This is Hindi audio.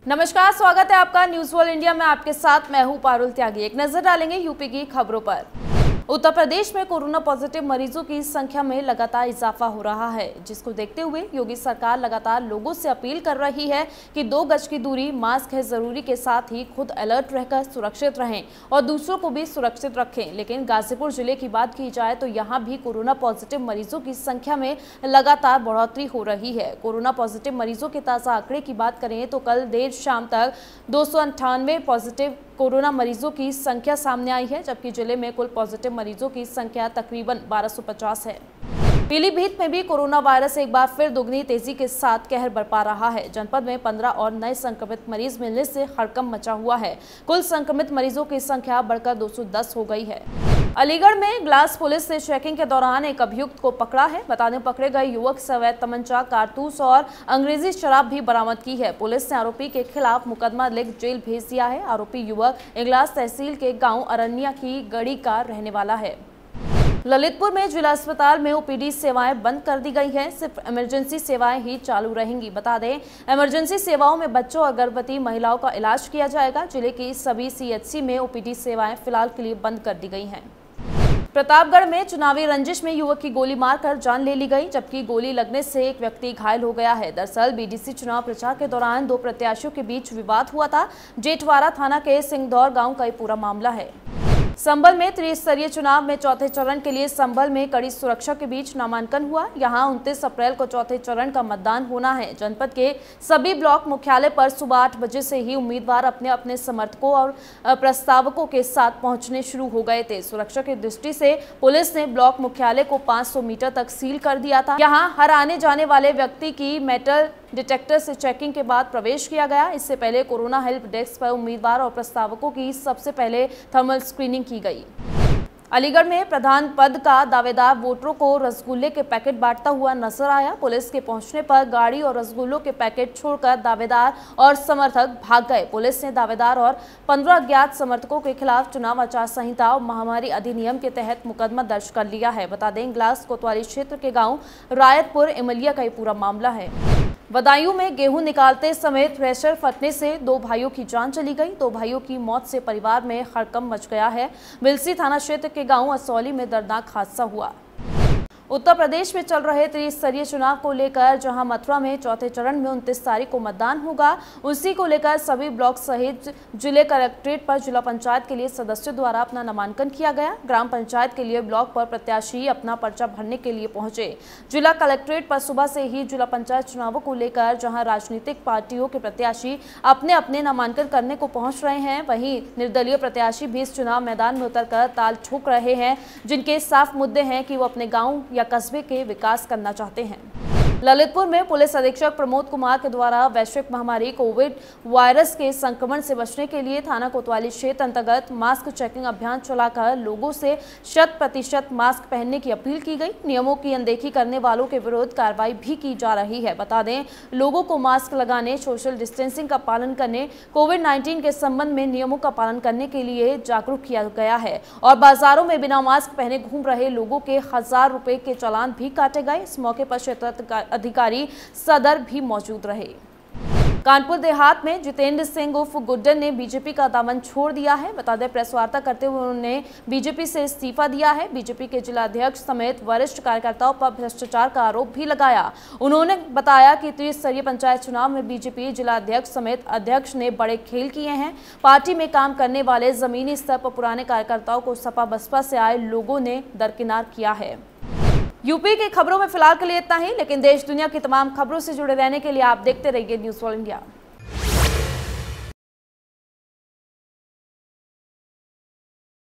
नमस्कार, स्वागत है आपका न्यूज वर्ल्ड इंडिया में। आपके साथ मैं हूं पारुल त्यागी। एक नजर डालेंगे यूपी की खबरों पर। उत्तर प्रदेश में कोरोना पॉजिटिव मरीजों की संख्या में लगातार इजाफा हो रहा है, जिसको देखते हुए योगी सरकार लगातार लोगों से अपील कर रही है कि 2 गज की दूरी, मास्क है जरूरी के साथ ही खुद अलर्ट रहकर सुरक्षित रहें और दूसरों को भी सुरक्षित रखें। लेकिन गाजीपुर जिले की बात की जाए तो यहाँ भी कोरोना पॉजिटिव मरीजों की संख्या में लगातार बढ़ोतरी हो रही है। कोरोना पॉजिटिव मरीजों के ताज़ा आंकड़े की बात करें तो कल देर शाम तक 298 पॉजिटिव कोरोना मरीजों की संख्या सामने आई है, जबकि जिले में कुल पॉजिटिव मरीजों की संख्या तकरीबन 1250 है। पीलीभीत में भी कोरोना वायरस एक बार फिर दुगनी तेजी के साथ कहर बरपा रहा है। जनपद में 15 और नए संक्रमित मरीज मिलने से हड़कंप मचा हुआ है। कुल संक्रमित मरीजों की संख्या बढ़कर 210 हो गई है। अलीगढ़ में ग्लास पुलिस ने चेकिंग के दौरान एक अभियुक्त को पकड़ा है। बताने पकड़े गए युवक से अवैध तमंचा, कारतूस और अंग्रेजी शराब भी बरामद की है। पुलिस ने आरोपी के खिलाफ मुकदमा लिख जेल भेज दिया है। आरोपी युवक इगलास तहसील के गांव अरनिया की गढ़ी का रहने वाला है। ललितपुर में जिला अस्पताल में ओपीडी सेवाएं बंद कर दी गई हैं। सिर्फ इमरजेंसी सेवाएं ही चालू रहेंगी। बता दें, इमरजेंसी सेवाओं में बच्चों और गर्भवती महिलाओं का इलाज किया जाएगा। जिले की सभी सीएचसी में ओपीडी सेवाएं फिलहाल के लिए बंद कर दी गई हैं। प्रतापगढ़ में चुनावी रंजिश में युवक की गोली मारकर जान ले ली गई, जबकि गोली लगने से एक व्यक्ति घायल हो गया है। दरअसल बीडीसी चुनाव प्रचार के दौरान 2 प्रत्याशियों के बीच विवाद हुआ था। जेठवाड़ा थाना के सिंगदौर गांव का ये पूरा मामला है। संभल में त्रिस्तरीय चुनाव में चौथे चरण के लिए संभल में कड़ी सुरक्षा के बीच नामांकन हुआ। यहां 29 अप्रैल को चौथे चरण का मतदान होना है। जनपद के सभी ब्लॉक मुख्यालय पर सुबह 8 बजे से ही उम्मीदवार अपने अपने समर्थकों और प्रस्तावकों के साथ पहुंचने शुरू हो गए थे। सुरक्षा की दृष्टि से पुलिस ने ब्लॉक मुख्यालय को 500 मीटर तक सील कर दिया था। यहाँ हर आने जाने वाले व्यक्ति की मेटल डिटेक्टर से चेकिंग के बाद प्रवेश किया गया। इससे पहले कोरोना हेल्प डेस्क पर उम्मीदवार और प्रस्तावकों की सबसे पहले थर्मल स्क्रीनिंग की गई। अलीगढ़ में प्रधान पद का दावेदार वोटरों को रसगुल्ले के पैकेट बांटता हुआ नजर आया। पुलिस के पहुंचने पर गाड़ी और रसगुल्लों के पैकेट छोड़कर दावेदार और समर्थक भाग गए। पुलिस ने दावेदार और 15 अज्ञात समर्थकों के खिलाफ चुनाव आचार संहिता और महामारी अधिनियम के तहत मुकदमा दर्ज कर लिया है। बता दें, ग्लास कोतवाली क्षेत्र के गाँव रायतपुर इमलिया का ये पूरा मामला है। बदायूं में गेहूं निकालते समय थ्रेशर फटने से 2 भाइयों की जान चली गई। 2 भाइयों की मौत से परिवार में हड़कंप मच गया है। बिलसी थाना क्षेत्र के गांव असौली में दर्दनाक हादसा हुआ। उत्तर प्रदेश में चल रहे त्रिस्तरीय चुनाव को लेकर जहां मथुरा में चौथे चरण में 29 तारीख को मतदान होगा, उसी को लेकर सभी ब्लॉक सहित जिले कलेक्ट्रेट पर जिला पंचायत के लिए सदस्यों द्वारा अपना नामांकन किया गया। ग्राम पंचायत के लिए ब्लॉक पर प्रत्याशी अपना पर्चा भरने के लिए पहुंचे। जिला कलेक्ट्रेट पर सुबह से ही जिला पंचायत चुनावों को लेकर जहां राजनीतिक पार्टियों के प्रत्याशी अपने अपने नामांकन करने को पहुंच रहे हैं, वहीं निर्दलीय प्रत्याशी भी इस चुनाव मैदान में उतरकर ताल ठोक रहे हैं, जिनके साफ मुद्दे हैं कि वो अपने गाँव या कस्बे के विकास करना चाहते हैं। ललितपुर में पुलिस अधीक्षक प्रमोद कुमार के द्वारा वैश्विक महामारी कोविड वायरस के संक्रमण से बचने के लिए थाना कोतवाली क्षेत्र अंतर्गत मास्क चेकिंग अभियान चलाकर लोगों से 100% मास्क पहनने की अपील की गई। नियमों की अनदेखी करने वालों के विरुद्ध कार्रवाई भी की जा रही है। बता दें, लोगों को मास्क लगाने, सोशल डिस्टेंसिंग का पालन करने, कोविड-19 के संबंध में नियमों का पालन करने के लिए जागरूक किया गया है और बाजारों में बिना मास्क पहने घूम रहे लोगों के 1000 रुपए के चालान भी काटे गए। इस मौके पर क्षेत्र अधिकारी सदर भी मौजूद रहे। कानपुर देहात में जितेंद्र सिंह उर्फ गुड्डन ने बीजेपी का दामन छोड़ दिया है। बता दें, प्रेस वार्ता करते हुए उन्होंने बीजेपी से इस्तीफा दिया है। बीजेपी के जिला अध्यक्ष समेत वरिष्ठ कार्यकर्ताओं पर भ्रष्टाचार का आरोप भी लगाया। उन्होंने बताया कि त्रिस्तरीय पंचायत चुनाव में बीजेपी जिला अध्यक्ष समेत अध्यक्ष ने बड़े खेल किए हैं। पार्टी में काम करने वाले जमीनी स्तर पर पुराने कार्यकर्ताओं को सपा बसपा से आए लोगों ने दरकिनार किया है। यूपी की खबरों में फिलहाल के लिए इतना ही, लेकिन देश दुनिया की तमाम खबरों से जुड़े रहने के लिए आप देखते रहिए न्यूज वर्ल्ड इंडिया।